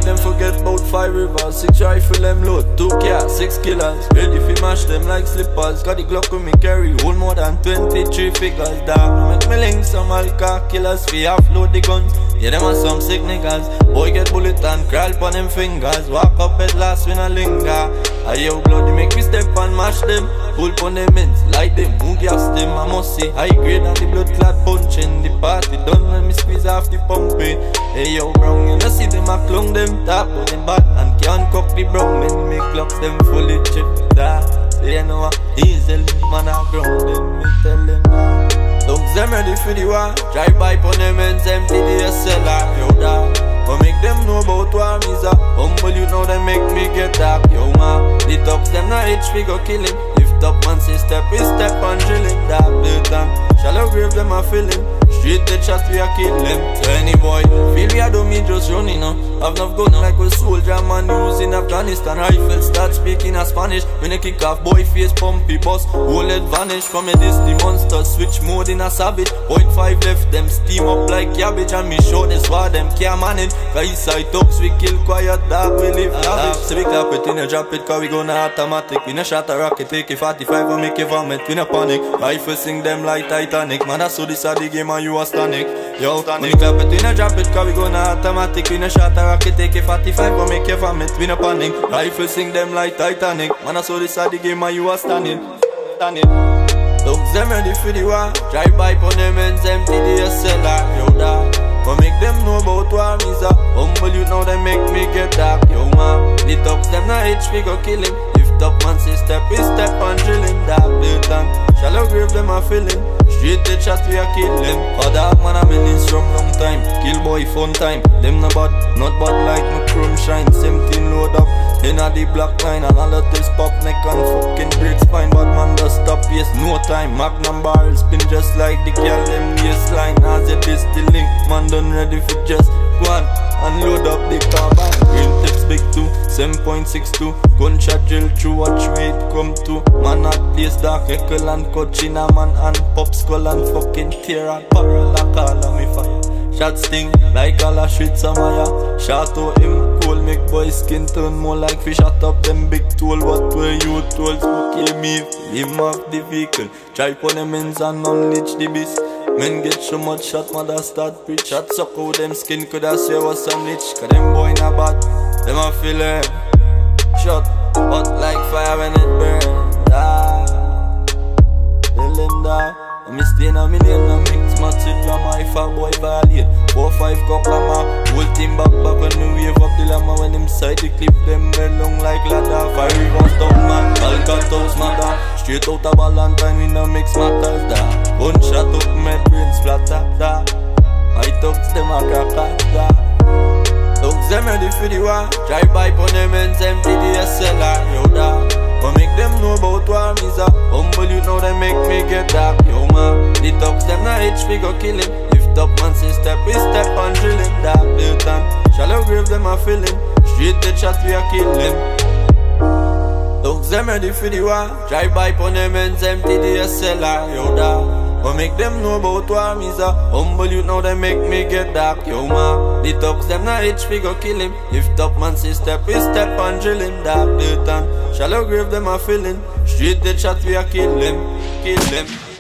them forget about 5 rivers. 6 rifle them load, 2 cars, 6 killers. Ready fi mash them like slippers. Got the Glock with me carry, hold more than 23 figures. Dog, make me link some alcohol killers fi offload the guns. Yeah, them are some sick niggas. Boy get bullet and crawl pon them fingers. Walk up at last when I linger. I yo bloody make me step and mash them. Pull pon them ends, light them, who gas them. I must see high grade and the blood clot punching. The party done when me squeeze off the pumping. Hey yo brown, you know see them a clung them top on them back and can't cock the brown. Men make clocks them fully chipped that. They know what easily man a ground them, me tell them that. Dogs them ready for the war. Drive by pon them ends, empty the SLR. Yo dog, but make them know about war. Me's a humble you know they make me get dark. Yo ma, the dogs them not itch we go kill him. Lift up man say step is step and drilling. Dark dirt and shallow grave them a filling. Straight the chat we a kill them. So any boy feel we a do me just running up. Have enough gun like a soldier man use in Afghanistan. Rifle start speaking a Spanish. When they kick off boy face pumpy bus. Whole head vanish from a this the monster. Switch mode in a savage. 0.5 left them steam up like cabbage. And me show this why them can't manage. Cause side talks we kill quiet dog we live lavish. So we clap it in a drop it cause we gonna automatic. We no shot a rocket take a 45 and make a vomit. We no panic. Rifle sing them like Titanic. Man that's so this a the game and you a stanic. Yo, when we clap it, we no drop it, cause we gonna automatic. We no shot a rocket, take a 45 but make a vomit. We no panic. Rifle sing them like Titanic. Man, I saw this at the game and you are standing. Dogs them ready for the war. Drive by pon them ends, empty the SLR. Yo dog, but make them know about war. Me's a humble you know they make me get dark. Yo ma, the dogs them not itch we go kill him. Lift up man say step is step and drilling. Dark dirt and shallow grave them a filling. Straight the chat we a kill them. For dog man a been in strong long time. Kill boy fun time. Them no bad, not bad like my chrome shine. Same thing load up inna the black line. And all of this pop neck and fucking break spine. Bad man just stop, yes no time. Magnum barrel spin just like the girl them waistline. As it is the link, man done ready for just go on and load up the carbine. Green tips big too, 7.62. Gunshot drill through watch way it come to. Man at place dark, heckle and cut in a man and pop skull and fucking tear and barrel a call on me fire. Shot sting like all a shit Samaya. Shot out him cool, make boy skin turn more like fish. Shot up them big tool, what were you told? Smokey me, him off the vehicle. Try pon them ends and unleash the beast. Men get so much shot, mother start preach. Shot suck out them skin, coulda say was some lich. Cause them boy not bad, them a feel it. Shot hot like fire when it burns. Tell them that I'm staying a million and mix match it from my fat boy violate. 4-5 cockama, whole team back when we wave up the llama. When them side the clip them bed long like ladder. 5 rivers down man, Alcatraz mother. Straight out of Valentine we no mix matters da. Gunshot up my brain splatter da. I thugs them a cracker da. Thugs them ready for the war. Drive by pon them ends, empty the SLR. Yo da, but make them know about war. Me's a humble you know they make me get dark. Yo ma, the thugs them not itch we go kill him. Lift up man say step is step and drilling. Dark dirt and shallow grave them a filling. Straight the chat we a kill them. Thugs them ready for the war. Drive by pon them ends, empty the SLR. Yo da, but make them know about war. Me's a humble you know they make me get dark. Yo ma, the thugs them not itch we go kill him. Lift up man say step is step and drilling. Dark dirt and shallow grave them a filling. Straight the chat we a kill them. Kill them.